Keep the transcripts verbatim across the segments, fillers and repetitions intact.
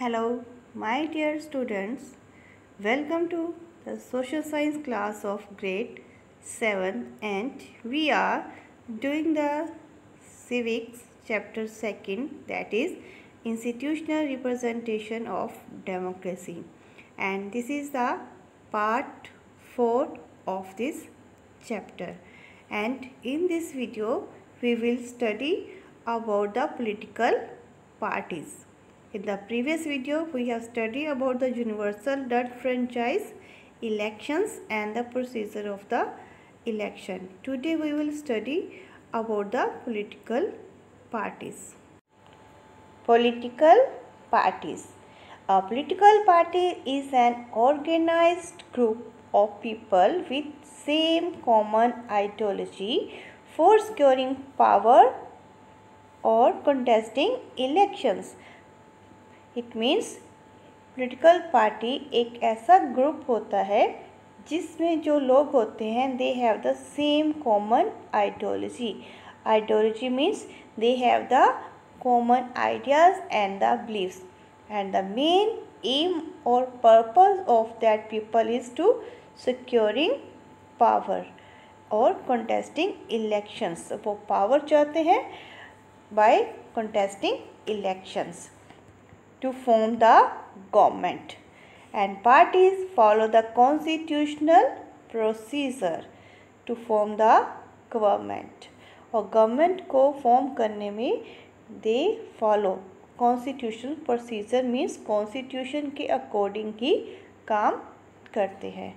Hello, my dear students. Welcome to the social science class of grade seven, and we are doing the civics chapter second, that is institutional representation of democracy, and this is the part four of this chapter. And in this video we will study about the political parties. In the previous video, we have studied about the universal Dutch franchise elections and the procedure of the election. Today we will study about the political parties. Political parties. A political party is an organized group of people with same common ideology for securing power or contesting elections. It means political party एक ऐसा group होता है जिसमें जो लोग होते हैं they have the same common ideology. Ideology means they have the common ideas and the beliefs, and the main aim or purpose of that people is to securing power or contesting elections. वो power चाहते हैं by contesting elections to form the government, and parties follow the constitutional procedure to form the government. और government को form करने में they follow constitutional procedure means constitution के according ही काम करते हैं.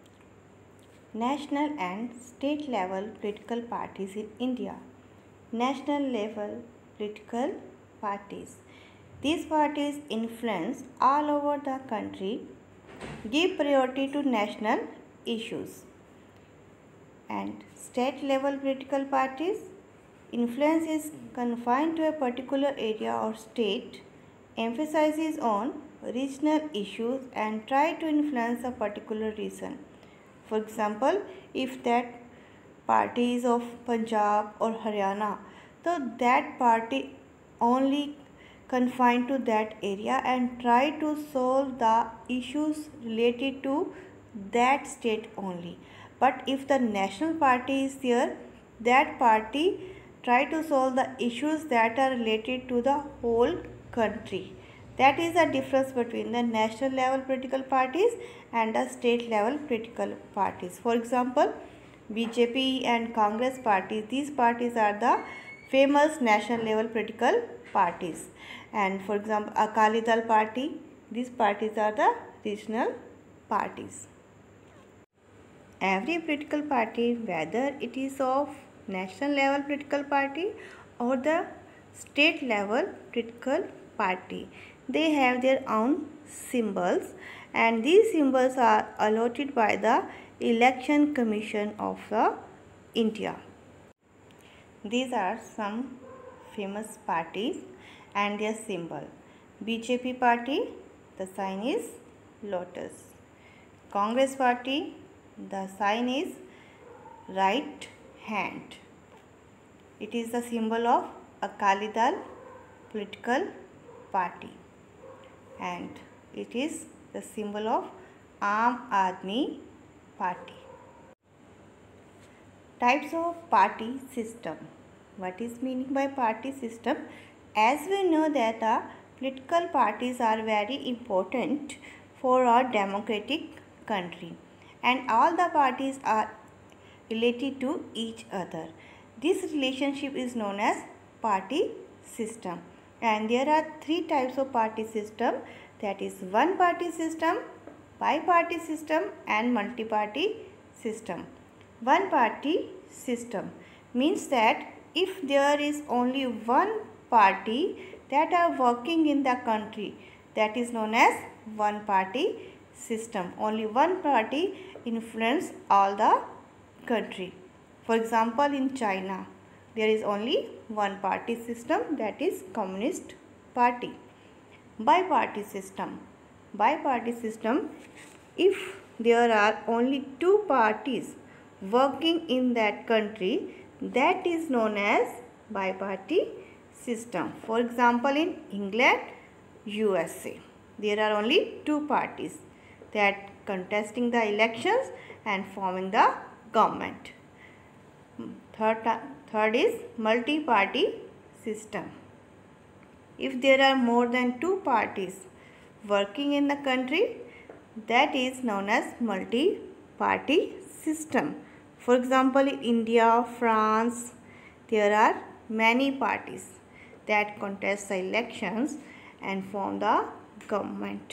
National and state level political parties in India. National level political parties. These parties influence all over the country, give priority to national issues. And state level political parties, influence is confined to a particular area or state, emphasizes on regional issues and try to influence a particular region. For example, if that party is of Punjab or Haryana, so that party only confined to that area and try to solve the issues related to that state only. But if the national party is there, that party try to solve the issues that are related to the whole country. That is the difference between the national level political parties and the state level political parties. For example, B J P and Congress parties, these parties are the famous national level political parties. And for example, Akali Dal party, these parties are the regional parties. Every political party, whether it is of national level political party or the state level political party, they have their own symbols, and these symbols are allotted by the Election Commission of the India. These are some famous parties and their symbol. B J P party, the sign is lotus. Congress party, the sign is right hand. It is the symbol of Akali Dal political party, and it is the symbol of Aam Aadmi party. Types of party system. What is meaning by party system? As we know that the political parties are very important for our democratic country, and all the parties are related to each other. This relationship is known as party system, and there are three types of party system, that is one party system, bi-party system and multi-party system. One party system means that if there is only one party that are working in the country, that is known as one party system. Only one party influence all the country. For example, in China there is only one party system, that is Communist Party. Bi-party system. Bi-party system, if there are only two parties working in that country, that is known as bi-party system. For example, in England, U S A. there are only two parties that contesting the elections and forming the government. Third, third is multi-party system. If there are more than two parties working in the country, that is known as multi-party system. For example, in India, France, there are many parties that contest the elections and form the government.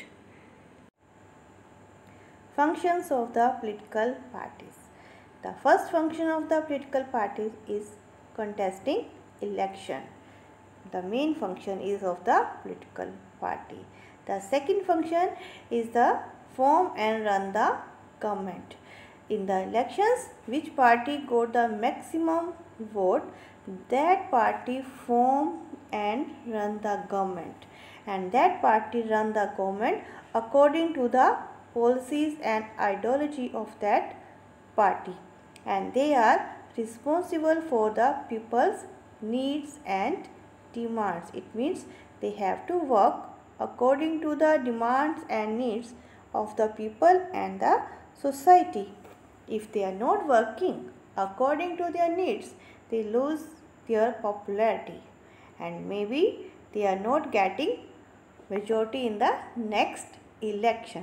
Functions of the political parties. The first function of the political parties is contesting election. The main function is of the political party. The second function is the form and run the government. In the elections, which party got the maximum vote, that party form and run the government, and that party run the government according to the policies and ideology of that party, and they are responsible for the people's needs and demands. It means they have to work according to the demands and needs of the people and the society. If they are not working according to their needs, they lose their popularity and maybe they are not getting majority in the next election.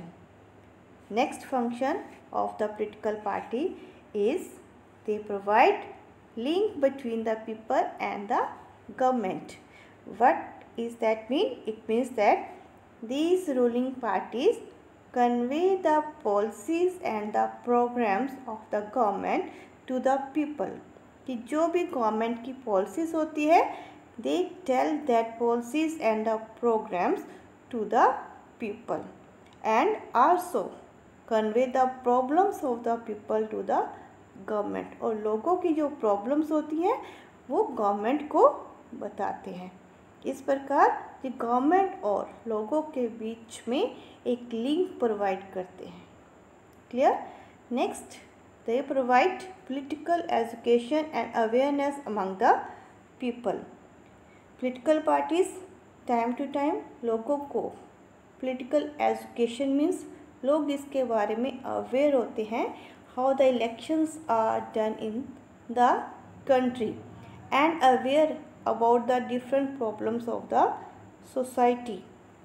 Next function of the political party is they provide link between the people and the government. What is that mean? It means that these ruling parties convey the policies and the programs of the government to the people. कि जो भी government की policies होती है, they tell that policies and the programs to the people and also convey the problems of the people to the government. और लोगों की जो problems होती हैं वो government को बताते हैं. इस प्रकार ये गवर्नमेंट और लोगों के बीच में एक लिंक प्रोवाइड करते हैं. Clear? Next, they provide political education and awareness among the people. Political parties time to time लोगों को पॉलिटिकल एजुकेशन मीन्स लोग इसके बारे में अवेयर होते हैं how the elections are done in the country and aware about the different problems of the society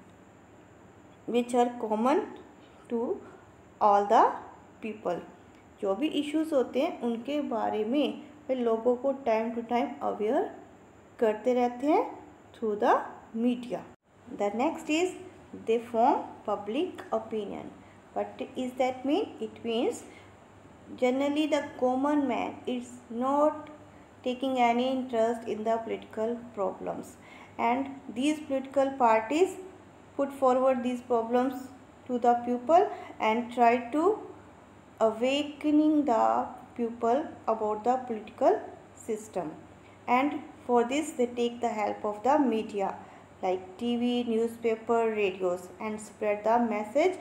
which are common to all the people. जो भी issues होते हैं उनके बारे में वे लोगों को टाइम टू टाइम अवेयर करते रहते हैं through the media. The next is they form public opinion. What is that mean? It means generally the common man is not taking any interest in the political problems, and these political parties put forward these problems to the people and try to awakening the people about the political system, and for this they take the help of the media like T V, newspaper, radios, and spread the message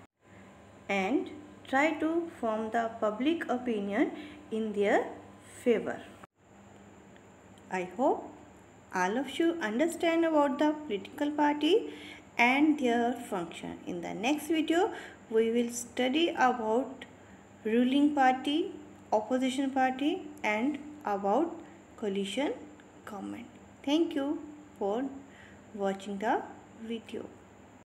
and try to form the public opinion in their favor. I hope all of you understand about the political party and their function. In the next video, we will study about ruling party, opposition party, and about coalition government. Thank you for watching the video.